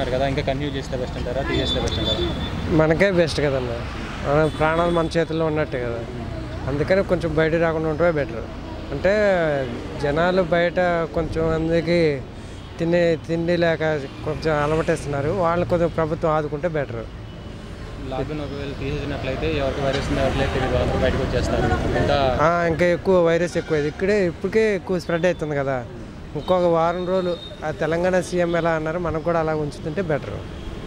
అంటున్నారు కదా, ఇంకా కంటిన్యూ చేస్తే బెస్ట్ అంటారా, తీసేస్తే బెస్ట్ అంటారా? మనకే బెస్ట్ కదన్న, మన ప్రాణాలు మన చేతుల్లో ఉన్నట్టే కదా. అందుకని కొంచెం బయట రాకుండా ఉంటే బెటర్. అంటే జనాలు బయట కొంచెం మందికి తిండి లేక కొంచెం అలవాటేస్తున్నారు, వాళ్ళని కొంచెం ప్రభుత్వం ఆదుకుంటే బెటర్. లాక్డౌన్ ఒకవేళ తీసేసినట్లయితే ఎవరికి వైరస్ ఉందో ఎవరికి తెలియదు, వాళ్ళందరూ బయటకు వచ్చేస్తారు. ఇంకా ఎక్కువ వైరస్ ఎక్కువ ఇప్పటికే ఎక్కువ స్ప్రెడ్ అవుతుంది కదా. ఇంకొక వారం రోజులు ఆ తెలంగాణ సీఎం ఎలా అన్నారు, మనం కూడా అలా ఉంచుతుంటే బెటర్.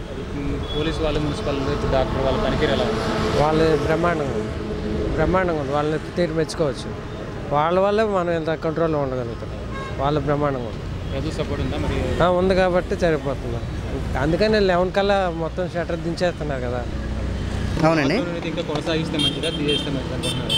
పోలీసు వాళ్ళు, మున్సిపల్ డాక్టర్ వాళ్ళ పనితీరు ఎలా ఉంది? వాళ్ళు బ్రహ్మాండంగా ఉంది. వాళ్ళని తీరు మెచ్చుకోవచ్చు. వాళ్ళ వల్లే మనం ఎంత కంట్రోల్లో ఉండగలుగుతాం. వాళ్ళు బ్రహ్మాండంగా ఉంది. ప్రజల సపోర్ట్ ఉందా మరి? ఉంది కాబట్టి సరిపోతుంది. అందుకని 11 కల్లా మొత్తం షట్టర్ దించేస్తున్నారు కదా. అవునండి, ఇంకా కొనసాగిస్తే మంచిదా, తీసేస్తే మంచిదా అనుకుంటున్నారు?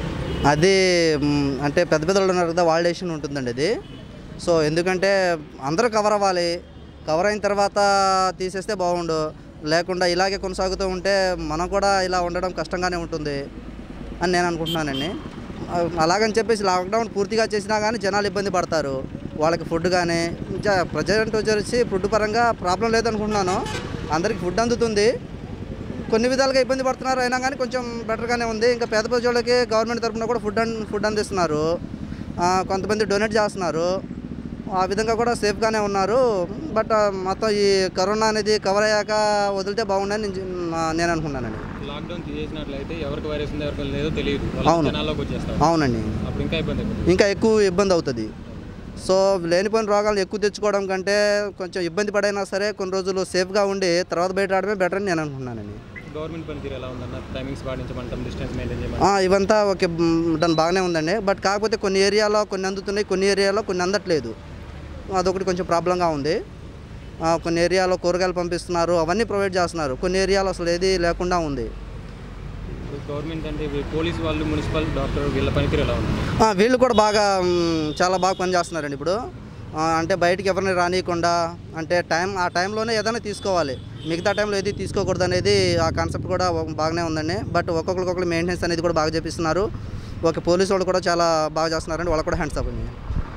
అది అంటే పెద్ద పెద్దలు ఉన్నారు కదా, వాళ్ళ డెసిషన్ ఉంటుందండి అది. సో ఎందుకంటే అందరూ కవర్ అవ్వాలి, కవర్ అయిన తర్వాత తీసేస్తే బాగుండు. లేకుండా ఇలాగే కొనసాగుతూ ఉంటే మనం కూడా ఇలా ఉండడం కష్టంగానే ఉంటుంది అని నేను అనుకుంటున్నానండి. అలాగని చెప్పేసి లాక్డౌన్ పూర్తిగా చేసినా కానీ జనాలు ఇబ్బంది పడతారు. వాళ్ళకి ఫుడ్ కానీ ప్రజెంట్ వచ్చేసి ఫుడ్ పరంగా ప్రాబ్లం లేదనుకుంటున్నాను. అందరికీ ఫుడ్ అందుతుంది, కొన్ని విధాలుగా ఇబ్బంది పడుతున్నారు, అయినా కానీ కొంచెం బెటర్గానే ఉంది. ఇంకా పేద ప్రజలకి గవర్నమెంట్ తరఫున కూడా ఫుడ్ అందిస్తున్నారు, కొంతమంది డొనేట్ చేస్తున్నారు, ఆ విధంగా కూడా సేఫ్గానే ఉన్నారు. బట్ మొత్తం ఈ కరోనా అనేది కవర్ అయ్యాక వదిలితే బాగుండని నేను అనుకున్నానండి. లాక్డౌన్ తీసేసినట్లయితే ఎవరికి వైరస్ ఉందో ఎవరికి లేదో తెలియదు, జనాల్లోకి వచ్చేస్తారు. అవునండి, అప్పుడు ఇంకా ఎక్కువ ఇబ్బంది అవుతుంది. సో లేనిపోయిన రోగాలు ఎక్కువ తెచ్చుకోవడం కంటే కొంచెం ఇబ్బంది పడైనా సరే కొన్ని రోజులు సేఫ్గా ఉండి తర్వాత బయట ఆడమే బెటర్ అని నేను అనుకున్నానండి. గవర్నమెంట్ పనితీరు ఎలా ఉందన్న? టైమింగ్స్ పాటించమంటాం, డిస్టెన్స్ మెయింటైన్ చేయమంటాం, ఇవంతా ఓకే, దాని బాగానే ఉందండి. బట్ కాకపోతే కొన్ని ఏరియాలో కొన్ని అందుతున్నాయి, కొన్ని ఏరియాలో కొన్ని అందట్లేదు. అదొకటి కొంచెం ప్రాబ్లంగా ఉంది. కొన్ని ఏరియాలో కూరగాయలు పంపిస్తున్నారు, అవన్నీ ప్రొవైడ్ చేస్తున్నారు, కొన్ని ఏరియాలో అసలు ఏది లేకుండా ఉంది. గవర్నమెంట్ అంటే పోలీసు వాళ్ళు, మున్సిపల్ డాక్టర్ వీళ్ళ పనితీరు ఎలా ఉంది? వీళ్ళు కూడా చాలా బాగా పనిచేస్తున్నారండి ఇప్పుడు. అంటే బయటికి ఎవరిని రానియకుండా, అంటే ఆ టైంలోనే ఏదైనా తీసుకోవాలి, మిగతా టైంలో ఏది తీసుకోకూడదు అనేది ఆ కాన్సెప్ట్ కూడా బాగానే ఉందండి. బట్ ఒక్కొక్కరు మెయింటెనెన్స్ అనేది కూడా బాగా చేపిస్తున్నారు. పోలీసు వాళ్ళు కూడా చాలా బాగా చేస్తున్నారండి, వాళ్ళకి కూడా హ్యాండ్స్ అప్ అండి.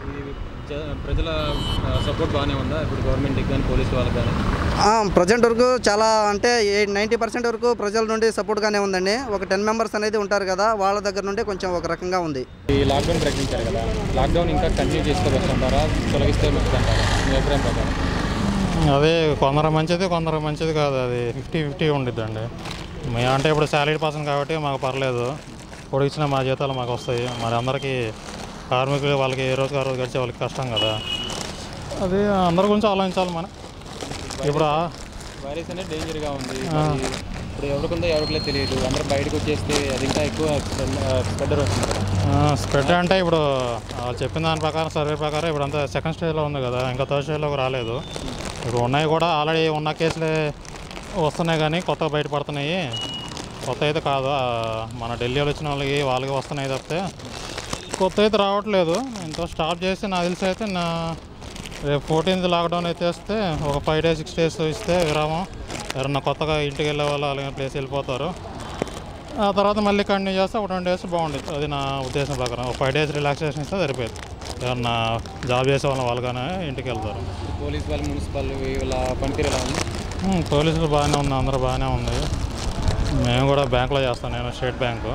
ప్రజల సపోర్ట్ బాగానే ఉందా ఇప్పుడు గవర్నమెంట్కి కానీ పోలీసు వాళ్ళకి కానీ? ప్రజెంట్ వరకు చాలా అంటే 90% వరకు ప్రజల నుండి సపోర్ట్గానే ఉందండి. ఒక 10 మెంబర్స్ అనేది ఉంటారు కదా, వాళ్ళ దగ్గర నుండి కొంచెం ఒక రకంగా ఉంది. ఈ లాక్డౌన్ ప్రకటించారు కదా, లాక్డౌన్ ఇంకా కంటిన్యూ చేసుకోవచ్చుంటారా, తొలగిస్తే మంచిదంటారా మీ అభిప్రాయం ప్రకారం? అదే కొందరు మంచిది కాదు, అది 50-50 ఉండిద్దండి. అంటే ఇప్పుడు శాలరీ పర్సన్ కాబట్టి మాకు పర్లేదు, ఇప్పుడు ఇచ్చిన మా జీతాలు మాకు వస్తాయి. మరి అందరికీ కార్మికులు వాళ్ళకి ఏ రోజుకి ఆ రోజు గడిచే వాళ్ళకి కష్టం కదా. అది అందరి గురించి ఆలోచించాలి. మనం ఇప్పుడు వైరస్ అనేది డేంజర్గా ఉంది, ఇప్పుడు ఎవరికి ఉందో ఎవరికి తెలియదు, అందరూ బయటకు వచ్చేస్తే అది ఇంకా ఎక్కువ స్ప్రెడర్ వస్తుంది. స్ప్రెడ్ అంటే ఇప్పుడు వాళ్ళు చెప్పిన దాని ప్రకారం, సర్వే ప్రకారం ఇప్పుడు అంతా సెకండ్ స్టేజ్లో ఉంది కదా, ఇంకా థర్డ్ స్టేజ్లోకి రాలేదు. ఇప్పుడు ఉన్నాయి కూడా, ఆల్రెడీ ఉన్న కేసులే వస్తున్నాయి కానీ కొత్తగా బయటపడుతున్నాయి. కొత్త అయితే కాదు, మన ఢిల్లీలో వచ్చిన వాళ్ళకి వస్తున్నాయి తప్పితే కొత్త అయితే రావట్లేదు. ఇంత స్టాప్ చేసి నాకు తెలిసి అయితే రేపు 14th లాక్డౌన్ అయితే వస్తే ఒక 5 days 6 days ఇస్తే విరామం, ఎవరన్నా కొత్తగా ఇంటికి వెళ్ళే వాళ్ళు అలాగే ప్లేస్ వెళ్ళిపోతారు. ఆ తర్వాత మళ్ళీ కంటిన్యూ చేస్తే ఒక 20 days బాగుంటుంది. అది నా ఉద్దేశం ప్రకారం. ఒక 5 days రిలాక్సేషన్ ఇస్తే సరిపోయింది. ఎవరన్నా జాబ్ చేసే వాళ్ళు కానీ ఇంటికి వెళ్తారు. పోలీసు వాళ్ళు, మున్సిపల్ వీళ్ళ పనితీరు ఎలా ఉంది? పోలీసులు బాగానే ఉంది, అందరూ బాగానే ఉంది. మేము కూడా బ్యాంకులో చేస్తాను, నేను స్టేట్ బ్యాంకు.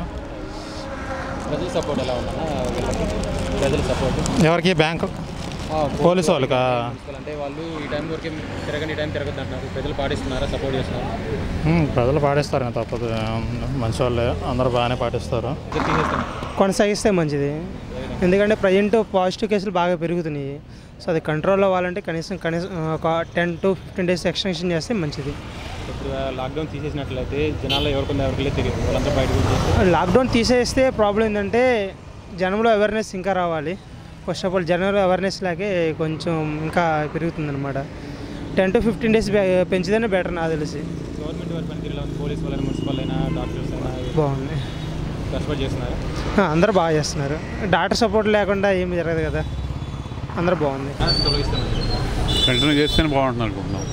ప్రజల సపోర్ట్ ఎలా ఉందన్నా? ప్రజల సపోర్ట్ ఎవరికి? బ్యాంకు పోలీసు వాళ్ళకా? అంటే వాళ్ళు ఈ టైం వరకు తిరగని, ఈ టైం తిరగద్దు అంటున్నారు, ప్రజలు పాటిస్తున్నారా, సపోర్ట్ చేస్తున్నారు? ప్రజలు పాటిస్తారు, తప్పదు, మంచి వాళ్ళే, అందరూ బాగానే పాటిస్తారు. కొనసాగిస్తే మంచిది, ఎందుకంటే ప్రజెంట్ పాజిటివ్ కేసులు బాగా పెరుగుతున్నాయి. సో అది కంట్రోల్లో అవ్వాలంటే కనీసం ఒక 10 to 15 days ఎక్స్టెన్షన్ చేస్తే మంచిది. ఇప్పుడు లాక్డౌన్ తీసేసినట్లయితే జనాల్లో ఎవరికి తెలియదు, వాళ్ళంతా బయటకు వచ్చేస్తే. లాక్డౌన్ తీసేస్తే ప్రాబ్లం ఏంటంటే జనంలో అవేర్నెస్ ఇంకా రావాలి. ఫస్ట్ ఆఫ్ ఆల్ జనంలో అవేర్నెస్ లాగే కొంచెం ఇంకా పెరుగుతుందన్నమాట. 10 to 15 days పెంచితేనే బెటర్ నాకు తెలిసి. గవర్నమెంట్ వారి పనితీరులో ఉంది, పోలీసు వాళ్ళని, మున్సిపల్ అయినా, డాక్టర్స్ అయినా బాగుంది, సపోర్ట్ చేస్తున్నారు. అందరూ బాగా చేస్తున్నారు. డాక్టర్ సపోర్ట్ లేకుండా ఏమి జరగదు కదా, అందరూ బాగుంది. కంటిన్యూ చేస్తేనే బాగుంటుంది అనుకుంటున్నాం,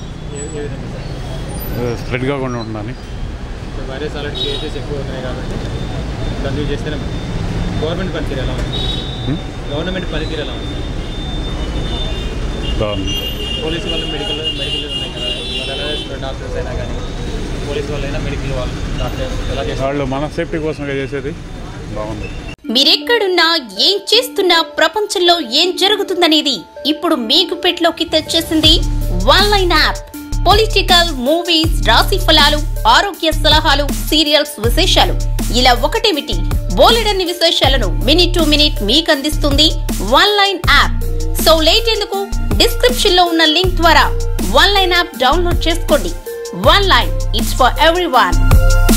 స్ప్రెడ్ కాకుండా ఉండాలి. వైరస్ ఆల్రెడీ కేసెస్ ఎక్కువ అవుతున్నాయి కాబట్టి కంటిన్యూ చేస్తేనే. గవర్నమెంట్ పనితీరు ఎలా ఉంది? గవర్నమెంట్ పనితీరు ఎలా ఉంది? బాగుంది. పోలీసు వాళ్ళు, మెడికల్ ఉన్నాయి కదా, డాక్టర్స్ అయినా కానీ పోలీస్ వాళ్ళైనా మెడికల్ వాళ్ళు డాక్టర్స్ ఎలా చేస్తారు? వాళ్ళు మన సేఫ్టీ కోసం చేసేది బాగుంది. మీరెక్కడున్నా ఏం చేస్తున్నా ప్రపంచంలో ఏం జరుగుతుందనేది ఇప్పుడు మీకు పెట్లోకి తెచ్చేసింది one line app. Political, movies, రాశి ఫలాలు, ఆరోగ్య సలహాలు, సీరియల్స్ విశేషాలు ఇలా ఒకటేమిటి బోలెడన్ని విశేషాలను మినిట్ టు మినిట్ మీకు అందిస్తుంది one line app. So late ఎందుకు, డిస్క్రిప్షన్ లో ఉన్న లింక్ ద్వారా వన్ లైన్ యాప్ డౌన్లోడ్ చేసుకోండి. One line, it's for everyone.